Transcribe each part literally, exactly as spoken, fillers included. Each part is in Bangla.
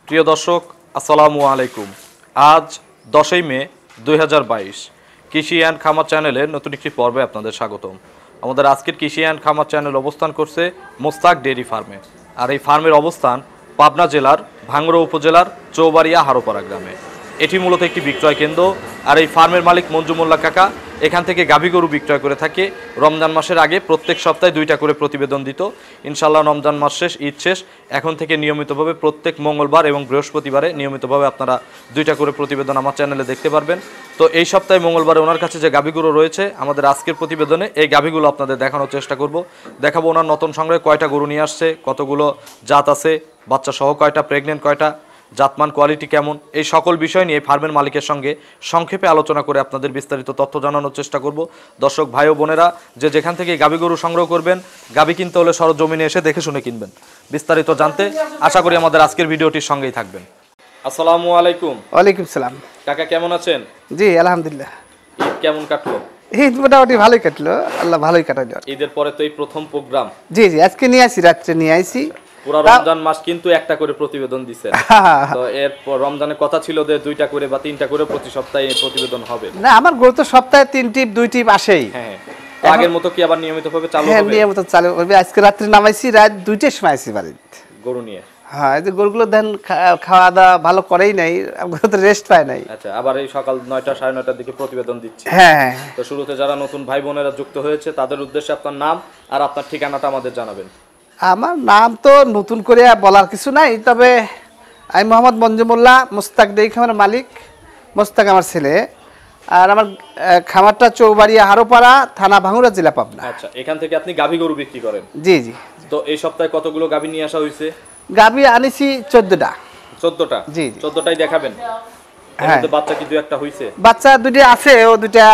প্রিয় দর্শক আসসালামু আলাইকুম। আজ দশই মে দুই হাজার বাইশ কৃষি অ্যান্ড খামার চ্যানেলের নতুন একটি পর্বে আপনাদের স্বাগতম। আমাদের আজকের কৃষি অ্যান্ড খামার চ্যানেল অবস্থান করছে মোস্তাক ডেইরি ফার্মে, আর এই ফার্মের অবস্থান পাবনা জেলার ভাঙ্গুড়া উপজেলার চৌবাড়িয়া হারোপাড়া গ্রামে। এটি মূলত একটি বিক্রয় কেন্দ্র, আর এই ফার্মের মালিক মঞ্জু মোল্লা কাকা এখান থেকে গাভী গরু বিক্রয় করে থাকে। রমজান মাসের আগে প্রত্যেক সপ্তাহে দুইটা করে প্রতিবেদন দিত। ইনশাল্লাহ রমজান মাস শেষ, ঈদ শেষ, এখন থেকে নিয়মিতভাবে প্রত্যেক মঙ্গলবার এবং বৃহস্পতিবারে নিয়মিতভাবে আপনারা দুইটা করে প্রতিবেদন আমার চ্যানেলে দেখতে পারবেন। তো এই সপ্তাহে মঙ্গলবারে ওনার কাছে যে গাভীগুলো রয়েছে, আমাদের আজকের প্রতিবেদনে এই গাভীগুলো আপনাদের দেখানোর চেষ্টা করব। দেখাবো ওনার নতুন সংগ্রহে কয়টা গরু নিয়ে আসছে, কতগুলো জাত আছে, বাচ্চা সহ কয়টা, প্রেগনেন্ট কয়টা, জাতমান কোয়ালিটি কেমন, এই সকল বিষয় নিয়ে ফার্মের মালিকের সঙ্গে সংক্ষেপে আলোচনা করে আপনাদের বিস্তারিত তথ্য জানানোর চেষ্টা করব। দর্শক ভাই ও বোনেরা, যে যেখান থেকে গাভী গরু সংগ্রহ করবেন, গাভী কিনতে হলে সরজমিনে এসে দেখে শুনে কিনবেন। বিস্তারিত জানতে আশা করি আমাদের আজকের ভিডিওটির সঙ্গেই থাকবেন। আসসালামু আলাইকুম। ওয়ালাইকুম সালাম। কাকা কেমন আছেন? জি আলহামদুলিল্লাহ। ঈদ কেমন কাটলো? ঈদ মোটামুটি ভালোই কাটলো, আল্লাহ ভালোই কাটাইলো। ঈদের পরে তো এই প্রথম প্রোগ্রাম। জি জি আজকে নিয়ে আসি, রাত্রে নিয়ে আসি। পুরো রমজান মাস কিন্তু একটা করে প্রতিবেদন দিছেন। তো এরপর রমজানের কথা ছিল যে দুইটা করে বা তিনটা করে প্রতি সপ্তাহে প্রতিবেদন হবে। না, আমার গরু তো সপ্তাহে তিন টিপ দুই টিপ আসেই। হ্যাঁ, আগের মতো কি আবার নিয়মিতভাবে চালু হবে? হ্যাঁ, নিয়মিত চালু হবে। আজকে রাত্রে নামাইছি, রাত দুইটার সময় আসি বাড়িতে গরু নিয়ে। হ্যাঁ, এই যে গরুগুলো দেন খাওয়া দাওয়া ভালো করেই নাই, গরু তো রেস্ট পায় নাই। আচ্ছা, আবার এই সকাল নয়টা সাড়ে নয়টার দিকে প্রতিবেদন দিচ্ছি। হ্যাঁ, তো শুরুতে যারা নতুন ভাই বোনেরা যুক্ত হয়েছে তাদের উদ্দেশ্যে আপনার নাম আর আপনার ঠিকানাটা আমাদের জানাবেন। আমার নাম তো নতুন করে বলার কিছু নাই, তবে আমি মোহাম্মদ মঞ্জু মোল্লা, মোস্তাক ডেইরি খামারের মালিক। মোস্তাক আমার ছেলে, আর আমার খামারটা চৌবাড়িয়া হারোপাড়া, থানা ভাঙ্গুড়া, জেলা পাবনা। আচ্ছা, এখান থেকে আপনি গাভী গরু বিক্রি করেন? জি জি। তো এই সপ্তাহে কতগুলো গাভী নিয়ে আসা হয়েছে? গাভী আনিছি চোদ্দটা। চোদ্দটা? জি। চোদ্দটাই দেখাবেন? হ্যাঁ। বাচ্চা কি দু একটা হয়েছে? বাচ্চা দুইটা আছে, ও দুইটা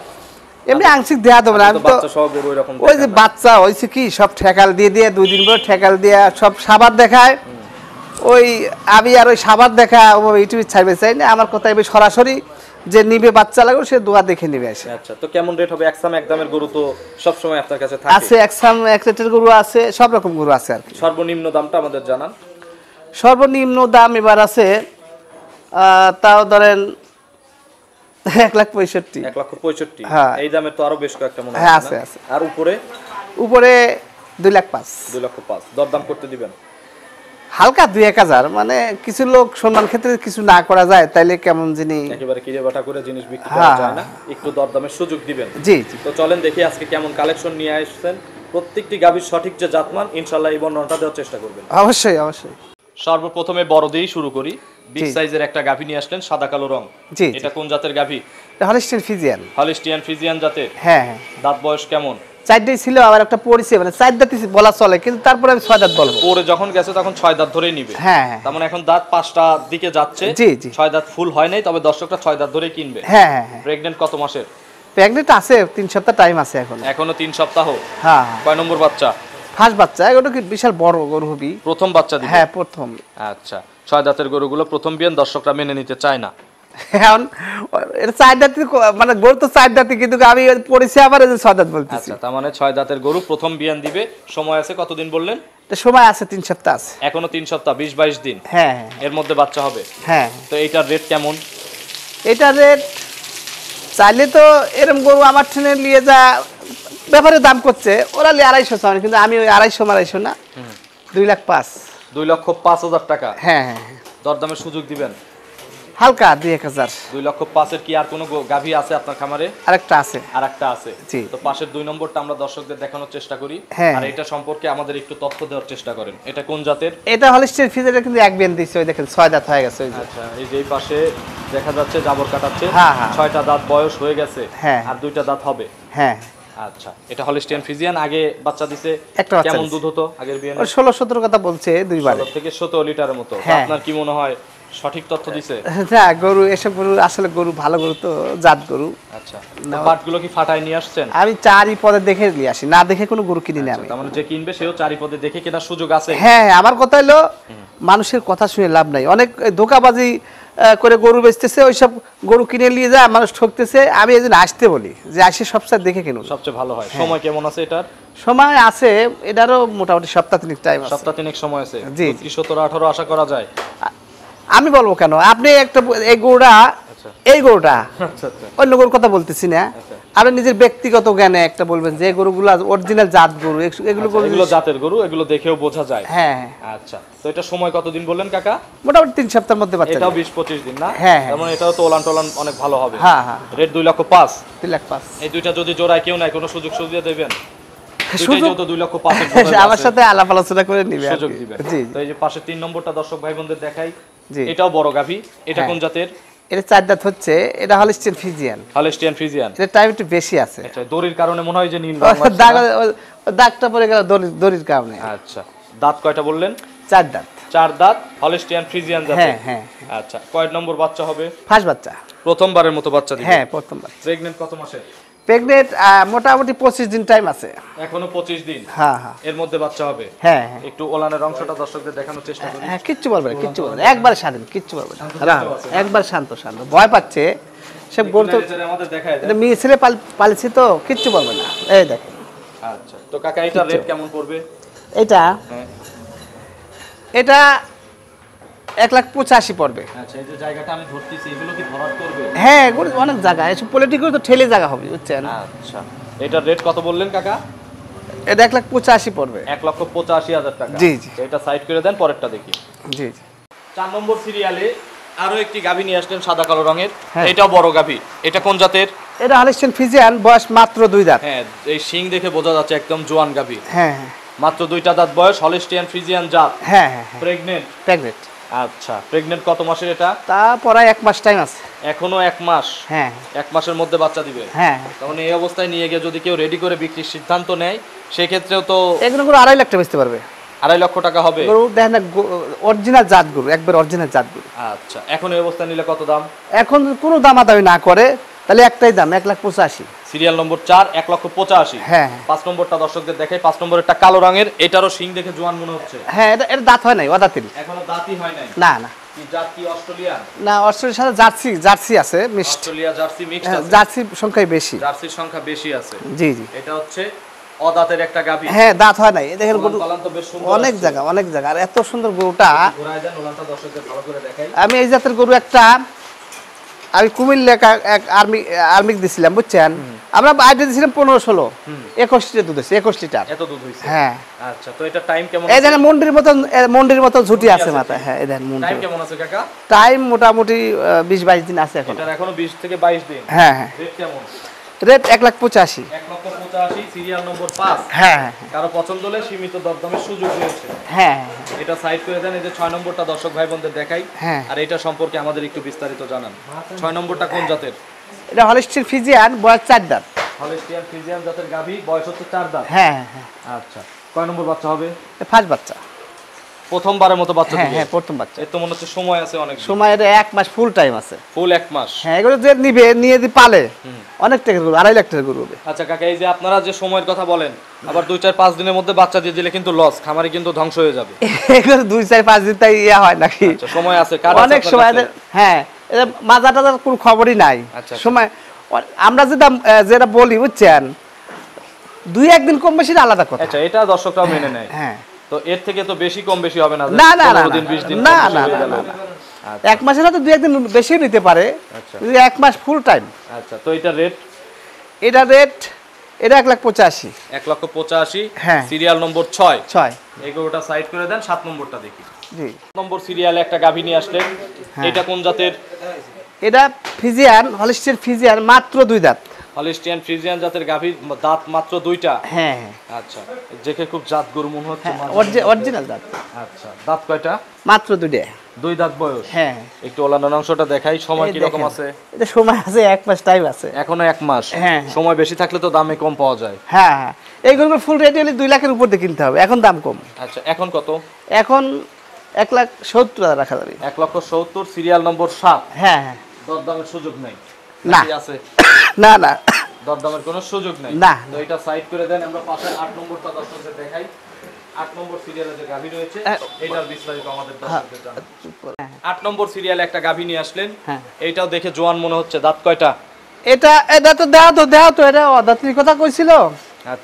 এমনি আংশিক দেয়া দেবো না। বাচ্চা সহ গরু এরকম ওই যে বাচ্চা হয়েছে কি, সব ঠেকাল দিয়ে দিয়ে দুই দিন পর ঠেকাল দিয়ে সব সাবাদ দেখায়। ওই আমি আর ওই সাবাদ দেখা ও ইউটিউবে ছাড়বে চাই না। আমার কথা এবার সরাসরি যে নিবে বাচ্চা লাগবে সে দোয়া দেখে নিবে আসে। আচ্ছা, তো কেমন রেট হবে? একসাম এক দামের গরু তো সব সময় আপনার কাছে থাকে? আছে, একসাম এক রেটের গরু আছে, সব রকম গরু আছে আর কি। সর্বনিম্ন দামটা আমাদের জানান। সর্বনিম্ন দাম এবার আছে তাও ধরেন এক লাখ পঁয়ষট্টি। এক লক্ষ পঁয়ষট্টি? হ্যাঁ। এই দামের তো আরো বেশ কয়েকটা মনে হয়। হ্যাঁ, আছে আছে। আর উপরে? উপরে দুই লাখ পাঁচ। দুই লক্ষ পাঁচ। দরদাম করতে দিবেন? হালকা দুই এক হাজার, মানে কিছু লোক সম্মান ক্ষেত্রে কিছু না করা যায় তাইলে কেমন যিনি একেবারে কিরে বাটা করে জিনিস বিক্রি করা যায় না, একটু দরদামের সুযোগ দিবেন। জি জি। তো চলেন দেখি আজকে কেমন কালেকশন নিয়ে আসছেন। প্রত্যেকটি গাভীর সঠিক যে জাতমান ইনশাআল্লাহ এই বর্ণনাটা দেওয়ার চেষ্টা করবেন। অবশ্যই অবশ্যই। সর্বপ্রথমে বড় দিয়েই শুরু করি। বিগ সাইজের একটা গাভী নিয়ে আসলেন, সাদা কালো রং। জি। এটা কোন জাতের গাভী? Holstein Friesian. হলিস্টিয়ান ফ্রিজিয়ান জাতের? হ্যাঁ হ্যাঁ। দাঁত বয়স কেমন? চারটাই ছিল, আবার একটা পরিচয়, মানে চার দাঁতই বলা চলে, কিন্তু তারপরে আমি ছয় দাঁত বলবো। পরে যখন গেছে তখন ছয় দাঁত ধরেই নিবে। হ্যাঁ হ্যাঁ। তার মানে এখন দাঁত পাঁচটা দিকে যাচ্ছে। জি জি। ছয় দাঁত ফুল হয় নাই, তবে দর্শকরা ছয় দাঁত ধরেই কিনবে। হ্যাঁ হ্যাঁ হ্যাঁ। প্রেগন্যান্ট কত মাসের? প্রেগনেন্ট আছে, তিন সপ্তাহ টাইম আছে এখন। এখনো তিন সপ্তাহ? হ্যাঁ। কয় নম্বর বাচ্চা? ফার্স্ট বাচ্চা। এগুলো কি বিশাল বড় গরু হবি? প্রথম বাচ্চা দিবে? হ্যাঁ প্রথম। আচ্ছা, ছয় দাঁতের গরুগুলো প্রথম বিয়ান দর্শকরা মেনে নিতে চায় না। এখন এটা চার দাঁতি, মানে গরু তো চার দাঁতি, কিন্তু আমি পরিচয় আবার ছয় দাঁত বলতেছি। আচ্ছা, তার মানে ছয় দাঁতের গরু প্রথম বিয়ান দিবে। সময় আছে কতদিন বললেন? সময় আছে তিন সপ্তাহ আছে। এখনো তিন সপ্তাহ, বিশ বাইশ দিন। হ্যাঁ। এর মধ্যে বাচ্চা হবে? হ্যাঁ। তো এইটার রেট কেমন? এটা রেট চাইলে তো এরকম গরু আমার ট্রেনে নিয়ে যা ব্যাপারে দাম করছে, ওরা নিয়ে আড়াইশো চান, কিন্তু আমি ওই আড়াইশো আড়াইশো না, দুই লাখ পাঁচ। দুই লক্ষ পাঁচ হাজার টাকা? হ্যাঁ হ্যাঁ। দরদামের সুযোগ দিবেন? হালকা দুই এক হাজার। দুই লক্ষ পাঁচের কি আর কোনো গাভী আছে আপনার খামারে? আরেকটা আছে। আর একটা আছে? জি। তো পাশের দুই নম্বরটা আমরা দর্শকদের দেখানোর চেষ্টা করি। হ্যাঁ। আর এটা সম্পর্কে আমাদের একটু তথ্য দেওয়ার চেষ্টা করেন। এটা কোন জাতের? এটা হলিস্টিয়ান ফ্রিজিয়ান, কিন্তু এক বেন দিচ্ছে, ওই দেখেন ছয় দাঁত হয়ে গেছে। আচ্ছা, এই যে এই পাশে দেখা যাচ্ছে জাবর কাটাচ্ছে। হ্যাঁ হ্যাঁ। ছয়টা দাঁত বয়স হয়ে গেছে। হ্যাঁ। আর দুইটা দাঁত হবে। হ্যাঁ। আচ্ছা, এটা হলিস্টিয়ান ফ্রিজিয়ান। আগে বাচ্চা দিছে? একটা বাচ্চা কেমন দিছে। দুধ হতো আগের বিয়ানে? ওই ষোলো সতেরো কথা বলছে দুইবার। ষোলো থেকে সতেরো লিটারের মতো। তো হ্যাঁ। আপনার কি মনে হয় সঠিক তথ্য দিছে? না, গরু এসব গরু আসলে গরু ভালো গরু তো, জাত গরু। আচ্ছা, বাটগুলো কি ফাটায় নিয়ে আসছেন? আমি চারি পদে দেখে নিয়ে আসি, না দেখে কোনো গরু কিনি না আমি। তার মানে যে কিনবে সেও চারি পদে দেখে কেনার সুযোগ আছে? হ্যাঁ, আমার কথা হলো মানুষের কথা শুনে লাভ নাই। অনেক ধোকাবাজি করে গরু বেচতেছে, ওইসব গরু কিনে নিয়ে যায়, মানুষ ঠকতেছে। আমি এই জন্য আসতে বলি যে আসে সবসময় দেখে কিনুন, সবচেয়ে ভালো হয়। সময় কেমন আছে এটার? সময় আছে এটারও মোটামুটি সপ্তাহ তিনেক টাইম আছে। সপ্তাহ তিনেক সময় আছে। জি। কি সতেরো আঠারো আশা করা যায়? আমি বলবো কেন, আপনি একটা এই গরুটা আচ্ছা এই গরুটা আচ্ছা আচ্ছা অন্য গরুর কথা বলতেছি না, আপনি নিজের ব্যক্তিগত জ্ঞানে একটা বলবেন যে এই গরুগুলো অরিজিনাল জাত গরু, এগুলো আচ্ছা, গরু এগুলো জাতের গরু, এগুলো দেখেও বোঝা যায়। হ্যাঁ আচ্ছা, তো এটা সময় কতদিন বললেন কাকা? মোটামুটি তিন সপ্তাহের মধ্যে বাচ্চা এটাও দেবে। বিশ পঁচিশ দিন না? হ্যাঁ, হ্যাঁ। তার মানে এটাও তো ওলান টোলান অনেক ভালো হবে। হ্যাঁ হ্যাঁ রেট দুই লক্ষ পাঁচ। তিন লাখ পাঁচ। এই দুইটা যদি জোড়ায় কেউ নাই, কোনো সুযোগ সুবিধা দেবেন? দুইটাই সুযোগ যেহেতু দুই লক্ষ পাঁচের আমার সাথে আলাপ আলোচনা করে নিবে আর সুযোগ কি। দিবেন। জি তো এই যে পাশে তিন নম্বরটা দর্শক ভাই বোনদের দেখাই, জি এটাও বড় গাভী। এটা হ্যাঁ। কোন জাতের? এটা চার দাঁত হচ্ছে, এটা হলিস্টিয়ান ফিজিয়ান, হলস্টিয়ান ফ্রিজিয়ান। এটা টাইম একটু বেশি আছে। আচ্ছা, দড়ির কারণে মনে হয় যে নীল ও, রং আসছে দাগ না? ও, দাগটা পড়ে গেল দড়ি- দড়ির কারণে। আচ্ছা, দাঁত কয়টা বললেন? চার দাঁত। চার দাঁত, হলস্টিয়ান ফ্রিজিয়ান জাতের। হ্যাঁ হ্যাঁ আচ্ছা, কয় নম্বর বাচ্চা হবে? ফার্স্ট বাচ্চা। প্রথমবারের মতো বাচ্চা দিবে? হ্যাঁ প্রথমবার। প্রেগন্যান্ট কত মাসের? প্রেগনেন্ট মোটামুটি পঁচিশ দিন টাইম আছে। এখনো পঁচিশ দিন। হ্যাঁ হ্যাঁ এর মধ্যে বাচ্চা হবে। হ্যাঁ হ্যাঁ একটু ওলানের অংশটা দর্শকদের দেখানোর চেষ্টা করি। হ্যাঁ কিচ্ছু বলবে না, কিচ্ছু বলবে না, একবার স্বাধীন, কিচ্ছু বলবে না। রাহ, একবার শান্ত শান্ত, ভয় পাচ্ছে সব গরু তো, নেড়ে আমাদের দেখায় দেন। এটা মেয়ে ছেলে পাল পালছি তো, কিচ্ছু বলবে না। এই দেখেন আচ্ছা, তো কাকা এটা রেট কেমন পড়বে? এটা হ্যাঁ। এটা এক লাখ পঁচাশি পড়বে। আচ্ছা, এই যে জায়গাটা আমি ধরতেছি, এগুলো কি ভরাট করবে? হ্যাঁ গরু অনেক জায়গা, এসব পলিটিক্যাল তো ঠেলে জায়গা হবে বুঝছেন। আচ্ছা, এটার রেট কত বললেন কাকা? এটা এক লাখ পঁচাশি পড়বে। এক লক্ষ পঁচাশি হাজার টাকা। জি, জি। তো এটা সাইড করে দেন, পরেরটা দেখি। জি জি চার নম্বর সিরিয়ালে আরো একটি গাভী নিয়ে আসলেন সাদা কালো রঙের। হ্যাঁ। এটাও বড় গাভী। এটা কোন জাতের? এটা হলিস্টিয়ান ফিজিয়ান, বয়স মাত্র দুই দাঁত। হ্যাঁ, এই শিং দেখে বোঝা যাচ্ছে একদম জোয়ান গাভী। হ্যাঁ হ্যাঁ মাত্র দুইটা দাঁত বয়স, হলস্টিয়ান ফ্রিজিয়ান জাত, হ্যাঁ হ্যাঁ হ্যাঁ প্রেগনেন্ট। প্রেগনেন্ট। আচ্ছা, প্রেগনেন্ট কত মাসের এটা? তা পড়ায় এক মাস টাইম আছে। এখনো এক মাস। হ্যাঁ এক মাসের মধ্যে বাচ্চা দিবে। হ্যাঁ তখন এই অবস্থায় নিয়ে গিয়ে যদি কেউ রেডি করে বিক্রির সিদ্ধান্ত নেয়, সেক্ষেত্রেও তো এগুলো গরু আড়াই লাখ টাকা বেচতে পারবে। আড়াই লক্ষ টাকা হবে। গরু দেখেন না, অরিজিনাল জাত গরু, একবার অরিজিনাল জাত গরু। আচ্ছা, এখন এই অবস্থায় নিলে কত দাম? এখন কোনো দামাদামি না করে তাহলে একটাই দাম, এক লাখ পঁচাশি। সিরিয়াল নম্বর চার, এক লক্ষ পঁচাশি। হ্যাঁ পাঁচ নম্বরটা দর্শকদের দেখাই। পাঁচ নম্বরটা কালো রঙের, এটারও শিং দেখে জোয়ান মনে হচ্ছে। হ্যাঁ, এটা এটা দাঁত হয় নাই, অদাতিল। এখনো দাঁতই হয় নাই। না না কি জাত? কি অস্ট্রেলিয়ান? না, অস্ট্রেলিয়ার সাথে জার্সি জার্সি আছে মিক্সড। অস্ট্রেলিয়া জার্সি মিক্সড আছে। জার্সির সংখ্যাই বেশি। জার্সির সংখ্যা বেশি আছে। জি জি এটা হচ্ছে অদাতের একটা গাভী। হ্যাঁ, দাঁত হয় নাই। এই দেখেন গরু ওলান তো বেশ সুন্দর অনেক আসছে। জায়গা, অনেক জায়গা, আর এত সুন্দর গরুটা। ঘোরায় দেন, ওলানটা দর্শকদের ভালো করে দেখাই। আমি এই জাতের গরু একটা আমি কুমিল্লা এক- এক আর্মি আর্মিক দিছিলাম বুঝছেন। আমরা আইডিয়া দিছিলাম পনেরো ষোলো একুশ লিটার দুধ হচ্ছে, একুশ লিটার। এত দুধ হইছে? হ্যাঁ, আচ্ছা, তো এটা টাইম কেমন এই আছে? দেখেন মন্ডির মতন, এ, মন্ডির মতন ঝুটি আছে আছে মাথায়। কি? হ্যাঁ, এই দেখেন মন্ডি। টাইম কেমন আছে কাকা? টাইম মোটামুটি বিশ বাইশ দিন আছে এখন। এটার এখনো বিশ থেকে বাইশ দিন। হ্যাঁ হ্যাঁ রেট কেমন? রেট এক লাখ পঁচাশি। এক লক্ষ পঁচাশি, সিরিয়াল নম্বর পাঁচ। হ্যাঁ হ্যাঁ কারো পছন্দ হলে সীমিত দরদামের সুযোগ রয়েছে। হ্যাঁ এটা সাইড করে দেন। এই যে ছয় নম্বরটা দর্শক ভাই বোনদের দেখাই। হ্যাঁ। আর এটা সম্পর্কে আমাদের একটু বিস্তারিত জানান। ছয় নম্বরটা কোন জাতের? এটা হলিস্টিয়ান ফিজিয়ান, বয়স চার দাঁত। হলস্টিয়ান ফ্রিজিয়ান জাতের গাভী, বয়স হচ্ছে চার দাঁত। হ্যাঁ হ্যাঁ আচ্ছা, কয় নম্বর বাচ্চা হবে? ফার্স্ট বাচ্চা। প্রথমবারের মতো বাচ্চা হ্যাঁ দিবে? হ্যাঁ প্রথম বাচ্চা। এর তো মনে হচ্ছে সময় আছে অনেক। সময় এটা এক মাস ফুল টাইম আছে। ফুল এক মাস। হ্যাঁ, এগুলো যে নিবে নিয়ে যদি পালে অনেক টাকার গরু, আড়াই লাখ টাকার গরু হবে। আচ্ছা কাকা, এই যে আপনারা যে সময়ের কথা বলেন, আবার দুই চার পাঁচ দিনের মধ্যে বাচ্চা দিয়ে দিলে কিন্তু লস, খামারি কিন্তু ধ্বংস হয়ে যাবে। এগুলো দুই চার পাঁচ দিন তাই ইয়া হয় নাকি? আচ্ছা, সময় আছে কার? অনেক সময় এদের- হ্যাঁ, এটা মাজা টাজার কোনো খবরই নাই। আচ্ছা। সময় অ- আমরা যেটা আহ, যেটা বলি বুঝছেন, দুই একদিন কম বেশি আলাদা কথা। আচ্ছা, এটা দর্শকরাও মেনে নেয়। হ্যাঁ, তো এর থেকে তো বেশি কম বেশি হবে না? যে না না না পনেরো না, দিন বিশ দিন না কম বেশি না হয়ে না, গেল। না, না। আচ্ছা, এক মাসের হয়তো দুই একদিন বেশি নিতে পারে, আচ্ছা। যদি এক মাস ফুল টাইম। আচ্ছা, তো এটা রেট? এটা রেট এটা এক লাখ পঁচাশি। এক লক্ষ পঁচাশি। হ্যাঁ। সিরিয়াল নম্বর ছয়। ছয়। এই গরুটা সাইড করে দেন, সাত নম্বরটা দেখি। জি, সাত নম্বর সিরিয়ালে একটা গাভী নিয়ে আসলেন। হ্যাঁ। এটা কোন জাতের? এটা ফিজিয়ান, হলিস্টিয়ান ফিজিয়ান, মাত্র দুই দাঁত। হলিস্টিয়ান ফ্রিজিয়ান জাতের গাভী, দাঁত মাত্র দুইটা। হ্যাঁ হ্যাঁ আচ্ছা, দেখে খুব জাত গরু মনে হচ্ছে। অরিজিনাল দাঁত, আচ্ছা, দাঁত কয়টা? মাত্র দুইটা। দুই দাঁত বয়স। হ্যাঁ, একটু ওলানোর অংশটা দেখাই, সময় এই কি রকম দেখেন। আছে? এটা সময় আছে, এক মাস টাইম আছে। এখনো এক মাস। হ্যাঁ। সময় বেশি থাকলে তো দামে কম পাওয়া যায়। হ্যাঁ হ্যাঁ, এইগুলো ফুল রেডি হলে দুই লাখের উপর দিয়ে কিনতে হবে, এখন দাম কম। আচ্ছা, এখন কত? এখন এক লাখ সত্তর হাজার রাখা যাবে। এক লক্ষ সত্তর, সিরিয়াল নম্বর সাত। হ্যাঁ হ্যাঁ, দরদামের সুযোগ নেই? না। নাকি আছে? না না দরদামের কোনো সুযোগ নেই? না। তো এটা সাইড করে দেন, আমরা পাশে আট নম্বরটা দর্শকদের দেখাই। আট নম্বর সিরিয়ালে যে গাভী রয়েছে, এটার বিস্তারিত আমাদের দর্শকদের জানান। আট নম্বর সিরিয়ালে একটা গাভী নিয়ে আসলেন। হ্যাঁ। এইটাও দেখে জোয়ান মনে হচ্ছে। দাঁত কয়টা? এটা এটা তো দেওয়া তো দেওয়া তো এটা অদাতির কথা কইছিল। আচ্ছা,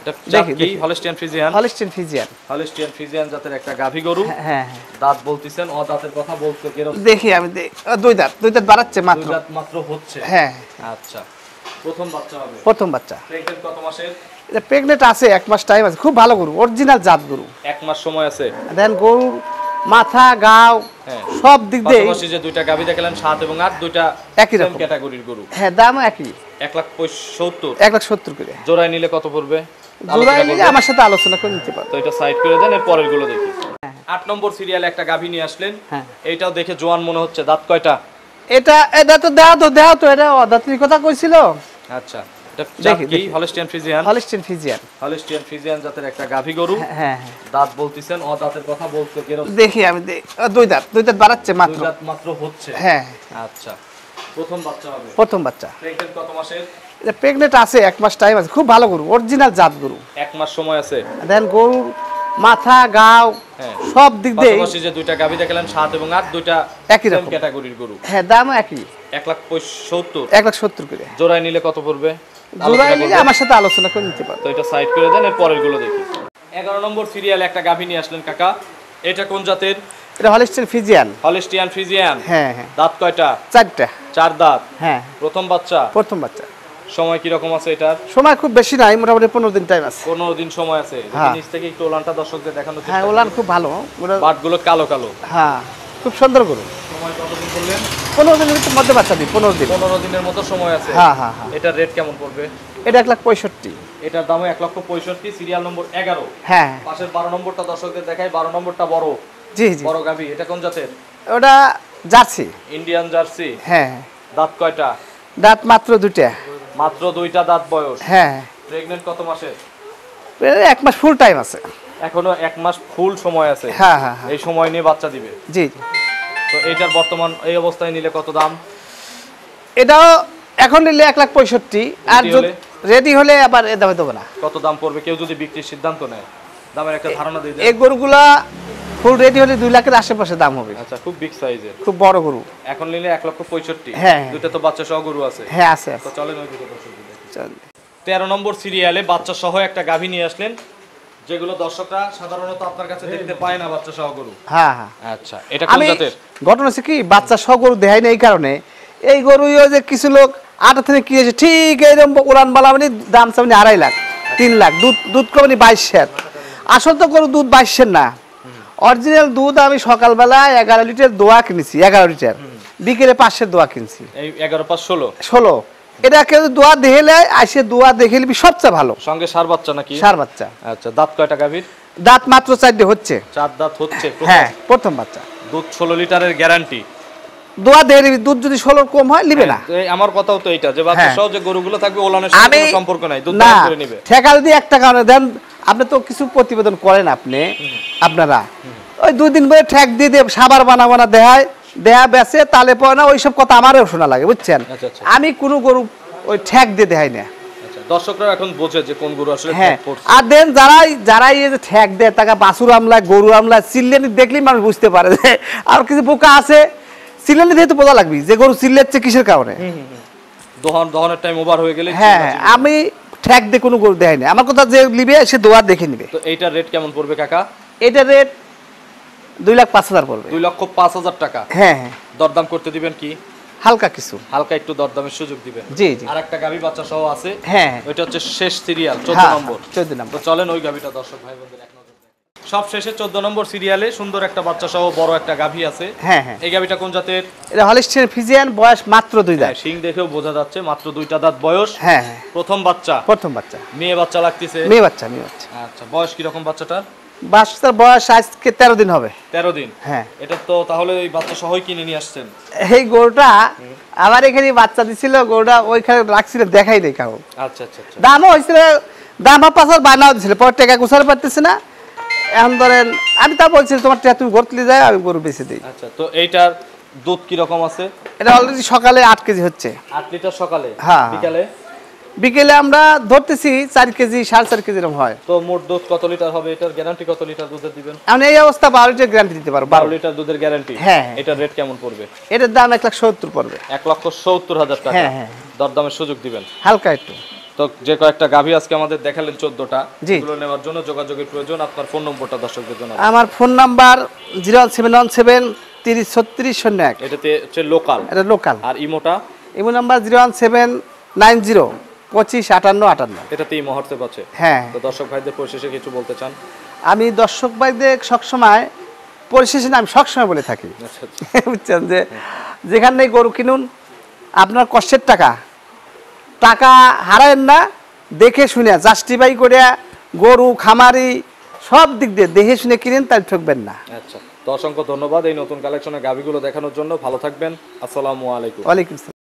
এটা জাত কি? Holstein Friesian. Holstein Friesian. Holstein Friesian জাতের একটা গাভী গরু। হ্যাঁ হ্যাঁ। দাঁত বলতিছেন, ও দাঁতের কথা বলতে গেল। দেখি আমি দে- আহ, দুই দাঁত, দুই দাঁত বাড়াচ্ছে মাত্র। দুই দাঁত মাত্র হচ্ছে। হ্যাঁ। আচ্ছা, প্রথম বাচ্চা হবে। প্রথম বাচ্চা। প্রেগন্যান্ট কত মাসের? এটা প্রেগনেন্ট আছে, এক মাস টাইম আছে। খুব ভালো গরু, অরিজিনাল জাত গরু। এক মাস সময় আছে। দেন গরুর মাথা গাও হ্যাঁ, সব দিক দিয়ে পাশাপাশি যে দুইটা গাভী দেখালেন সাত এবং আট, দুইটা একই রকম ক্যাটাগরির গরু। হ্যাঁ, দাম একই। এক লাখ সত্তর। এক লাখ সত্তর করে জোড়ায় নিলে কত পড়বে? জোড়ায় নিলে আমার সাথে আলোচনা করে নিতে পারো। তো এটা সাইড করে দেন, এর পরের গুলো দেখি। আট নম্বর সিরিয়ালে একটা গাভী নিয়ে আসলেন। হ্যাঁ। এইটাও দেখে জোয়ান মনে হচ্ছে। দাঁত কয়টা? এটা এটা তো দেওয়া তো দেওয়া তো এটা অদাত্রী কথা কইছিল। আচ্ছা, এটা জাত দেখি, কি? দেখি। Holstein Friesian. Holstein Friesian. Holstein Friesian জাতের একটা গাভী গরু। হ্যাঁ হ্যাঁ। দাঁত বলতিছেন, ও দাঁতের কথা বলতে গেল। দেখি আমি দে- আহ, দুই দাঁত, দুই দাঁত বাড়াচ্ছে দুই মাত্র। দাঁত মাত্র হচ্ছে। হ্যাঁ। আচ্ছা, প্রথম বাচ্চা হবে। প্রথম বাচ্চা। প্রেগন্যান্ট কত মাসের? এটা প্রেগনেন্ট আছে, এক মাস টাইম আছে। খুব ভালো গরু, অরিজিনাল জাত গরু। এক মাস সময় আছে। দেন গরুর মাথা গাও হ্যাঁ, সব দিক দিয়ে পাশাপাশি যে দুইটা গাভী দেখালেন সাত এবং আট, দুইটা একই রকম ক্যাটাগরির গরু। হ্যাঁ, দাম একই। এক লাখ সত্তর। এক লাখ সত্তর করে জোড়ায় নিলে কত পড়বে? জোড়ায় আলোচনা নিলে করবেন। আমার সাথে আলোচনা করে নিতে পারো। তো এটা সাইড করে দেন, এর পরের গুলো দেখি। এগারো নম্বর সিরিয়ালে একটা গাভী নিয়ে আসলেন কাকা। এটা কোন জাতের? এটা হলস্টিয়ান ফ্রিজিয়ান। Holstein Friesian. হ্যাঁ হ্যাঁ। দাঁত কয়টা? চারটা। চার দাঁত। হ্যাঁ। প্রথম বাচ্চা। প্রথম বাচ্চা। সময় কি রকম আছে এটার? সময় খুব বেশি নাই, মোটামুটি পনেরো দিন টাইম আছে। পনেরো দিন সময় আছে। দেখি হ্যাঁ। নিচ থেকে একটু ওলানটা দর্শকদের দেখানো। হ্যাঁ, ওলান খুব ভালো। ওরা- বাটগুলো কালো কালো। হ্যাঁ, খুব সুন্দর গরু। সময় কতদিন করলেন? পনেরো দিনের ভিতর মধ্যে বাচ্চা দিই, পনেরো দিন। পনেরো দিনের মতো সময় আছে। হ্যাঁ হ্যাঁ হ্যাঁ। এটার রেট কেমন পড়বে? এটা এক লাখ পঁয়ষট্টি। এটার দামও এক লক্ষ পঁয়ষট্টি। সিরিয়াল নম্বর এগারো। হ্যাঁ। পাশের বারো নম্বরটা দর্শকদের দেখাই। বারো নম্বরটা বড় জি জি। বড় গাভী। এটা কোন জাতের? ওটা জার্সি। Indian jersey. হ্যাঁ। দাঁত কয়টা? দাঁত মাত্র দুইটা। মাত্র দুইটা দাঁত বয়স। হ্যাঁ। প্রেগনেন্ট কত মাসে? এর এক মাস ফুল টাইম আছে। এখনো এক মাস ফুল সময় আছে। হ্যাঁ হ্যাঁ হ্যাঁ। এই সময় নিয়ে বাচ্চা দিবে। জি জি। তো এইটার বর্তমান এই অবস্থায় নিলে কত দাম? এটাও এখন নিলে এক লাখ পঁয়ষট্টি। আর Ready যদি হলে? রেডি হলে আবার এ দামে দেবো না। কত দাম পড়বে কেউ যদি বিক্রির সিদ্ধান্ত নেয়? দামের একটা ধারণা দিয়ে এই দেন। গরুগুলা ফুল রেডি হলে দুই লাখের আশেপাশে দাম হবে। আচ্ছা, খুব বিগ সাইজের। খুব বড় গরু। এখন নিলে এক লক্ষ পঁয়ষট্টি। হ্যাঁ। দুইটা তো বাচ্চা সহ গরু আছে। হ্যাঁ, আছে তো আছে। চলেন ওই দুটো দর্শকদের দেখি। চল। তেরো নম্বর সিরিয়ালে বাচ্চা সহ একটা গাভী নিয়ে আসলেন, যেগুলো দর্শকরা সাধারণত আপনার কাছে দেখতে পায় না, বাচ্চা সহ গরু। হ্যাঁ হ্যাঁ। আচ্ছা, এটা কোন আমি জাতের? ঘটনা হচ্ছে কি, বাচ্চা সহ গরু দেখাই না এই কারণে, এই গরু ওই যে কিছু লোক আটা থেকে কিনেছে ঠিক এইরকম উড়ান বালা মানে দাম চাবনি আড়াই লাখ তিন লাখ। দুধ দুধ কমানি বাইশের। আসল তো গরু দুধ বাইশের না। অরিজিনাল দুধ আমি সকালবেলা এগারো লিটার দোয়া কিনেছি, এগারো লিটার। বিকেলে পাঁচশের দোয়া কিনছি, এই এগারো পাঁচ ষোলো। ষোলো। এটা কেউ দোয়া দেখে নেয়, আসে দোয়া দেখে নিবি সবচেয়ে ভালো। সঙ্গে সার বাচ্চা নাকি? সার বাচ্চা। আচ্ছা, দাঁত কয়টা গাভীর? দাঁত মাত্র চারটে হচ্ছে। চার দাঁত হচ্ছে। প্রথম। হ্যাঁ, প্রথম বাচ্চা। দুধ ষোলো লিটারের গ্যারান্টি। দোয়া দেখে নিবি, দুধ যদি ষোলোর কম হয় নিবে না। এই আমার কথাও তো এইটা যে বাচ্চা হ্যাঁ। সহ যে গরুগুলো থাকবে ওলানের সাথে আমি কোনো সম্পর্ক নাই, দুধ না দান করে নিবে। ঠেকা যদি একটা কারণে দেন, আপনি তো কিছু প্রতিবেদন করেন, আপনি আপনারা ওই দুই দিন পরে ঠেক দিয়ে দিয়ে সাবার বানা বানা দেহায় দেহা বেচে, তালে পরে না ওইসব কথা আমারও শোনা লাগে, বুঝছেন। আচ্ছা, আচ্ছা। আমি কোনো গরু ওই ঠেক দিয়ে দেখাই না। আচ্ছা, দর্শকরা এখন বোঝে যে কোন গরু আসলে হ্যাঁ। ঠেক পড়ছে। আর দেন যারাই যারাই এই যে ঠেক দেয়, তাকে বাছুর আমলায় গরু আমলায় চিল্লানি দেখলেই মানুষ বুঝতে পারে যে আর কিছু বোকা আছে। চিল্লানি দিয়ে তো বোঝা লাগবে যে গরু চিল্লাচ্ছে কিসের কারণে। দহন দহনের টাইম ওভার হয়ে গেলে হ্যাঁ, আমি ঠেক দিয়ে কোনো গরু দেখাই না। আমার কথা যে নিবে সে দোয়া দেখে নিবে। তো এইটার রেট কেমন পড়বে কাকা? এটা রেট দুই লাখ পাঁচ হাজার পড়বে। দুই লক্ষ পাঁচ হাজার টাকা। হ্যাঁ হ্যাঁ। দরদাম করতে দিবেন কি? হালকা কিছু। হালকা একটু দরদামের সুযোগ দিবেন। জি জি। আর একটা গাভী বাচ্চা সহ আছে। হ্যাঁ। ওইটা হচ্ছে শেষ সিরিয়াল, চোদ্দ হ্যাঁ, নম্বর। চোদ্দ তো নম্বর। চলেন ওই গাভীটা দর্শক ভাই বোনদের এক নজর দেখেন। সব শেষে চোদ্দ নম্বর সিরিয়ালে সুন্দর একটা বাচ্চা সহ বড় একটা গাভী আছে। হ্যাঁ হ্যাঁ। এই গাভীটা কোন জাতের? এটা হলিস্টিয়ান ফ্রিজিয়ান, বয়স মাত্র দুই দাঁত। হ্যাঁ, শিং দেখেও বোঝা যাচ্ছে মাত্র দুইটা দাঁত বয়স। হ্যাঁ হ্যাঁ। প্রথম বাচ্চা। প্রথম বাচ্চা। মেয়ে বাচ্চা লাগতেছে। মেয়ে বাচ্চা, মেয়ে বাচ্চা। আচ্ছা, বয়স কি রকম বাচ্চাটার? বাচ্চার বয়স আজকে তেরো দিন হবে। তেরো দিন। হ্যাঁ। এটা তো তাহলে ওই বাচ্চা সহই কিনে নিয়ে আসছেন। এই গরুটা আমার এখানে বাচ্চা দিছিল, গরুটা ওইখানে রাখছিল, দেখাই নেই কাউ। আচ্ছা আচ্ছা আচ্ছা। দামও হয়েছিল, দাম পাঁচার বায়নাও দিছিল, পরে টাকা গুছাতে পারতেছে না। এখন ধরেন আমি তা বলছি তোমার টাকা তুমি ভর্তি যায়, আমি গরু বেঁচে দিই। আচ্ছা, তো এইটার দুধ কি রকম আছে? এটা অলরেডি সকালে আট কেজি হচ্ছে। আট লিটার সকালে। হ্যাঁ। বিকালে? বিকেলে আমরা ধরতেছি চার কেজি সাড়ে চার কেজি এরকম হয়। তো মোট দুধ কত লিটার হবে? এটার গ্যারান্টি কত লিটার দুধের দিবেন? এখন এই অবস্থা বারো লিটার গ্যারান্টি দিতে পারো। বারো লিটার দুধের গ্যারান্টি। হ্যাঁ। এটার রেট কেমন পড়বে? এটার দাম এক লাখ সত্তর পড়বে। এক লক্ষ সত্তর হাজার টাকা। হ্যাঁ, হ্যাঁ। দরদামের সুযোগ দিবেন হালকা একটু। তো যে কয়েকটা গাভী আজকে আমাদের দেখালেন চোদ্দটা, জি। এগুলো নেওয়ার জন্য যোগাযোগের প্রয়োজন। আপনার ফোন নম্বরটা দর্শকদের জন্য। আমার phone number zero seven one seven তিরিশ ছত্রিশ শূন্য এক। এটাতে হচ্ছে লোকাল, এটা লোকাল। আর ইমোটা imo number zero one seven nine zero পঁচিশ আটান্ন আটান্ন। এটাতেই মহর্তে পাচ্ছে। হ্যাঁ, তো দর্শক ভাইদের পরিশেষে কিছু বলতে চান? আমি দর্শক ভাইদের সবসময় পরিশেষে না আমি সবসময় বলে থাকি, আচ্ছা আচ্ছা। বুঝছেন, যে যেখানে নেই গরু কিনুন, আপনার কষ্টের টাকা টাকা হারায়েন না, দেখে শুনে জাস্টিফাই করে গরু খামারি সব দিক দিয়ে দেখে শুনে কিনেন, তাই ঠকবেন না। আচ্ছা, তো অসংখ্য ধন্যবাদ এই নতুন কালেকশনের গাভীগুলো দেখানোর জন্য। ভালো থাকবেন। আসসালামু আলাইকুম। ওয়ালাইকুম আসসালাম।